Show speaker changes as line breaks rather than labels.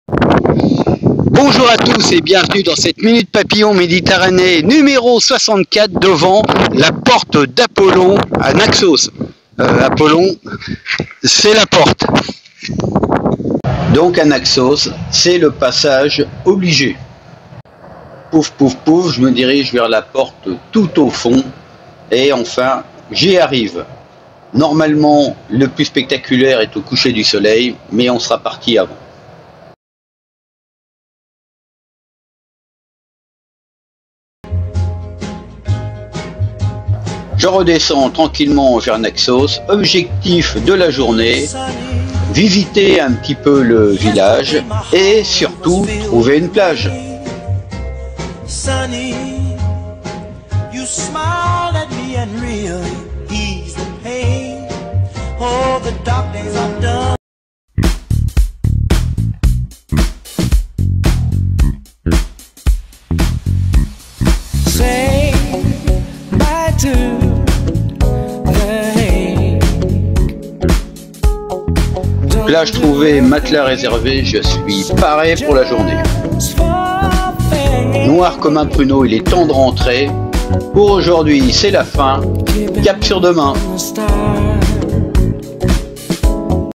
Bonjour à tous et bienvenue dans cette Minute Papillon Méditerranée numéro 64 devant la porte d'Apollon à Naxos. Apollon, c'est la porte. Donc à Naxos, c'est le passage obligé. Pouf, pouf, pouf, je me dirige vers la porte tout au fond et enfin, j'y arrive. Normalement, le plus spectaculaire est au coucher du soleil, mais on sera parti avant. Je redescends tranquillement vers Naxos, objectif de la journée, visiter un petit peu le village et surtout trouver une plage. Plage trouvée, matelas réservé, je suis paré pour la journée. Noir comme un pruneau, il est temps de rentrer. Pour aujourd'hui, c'est la fin. Cap sur demain.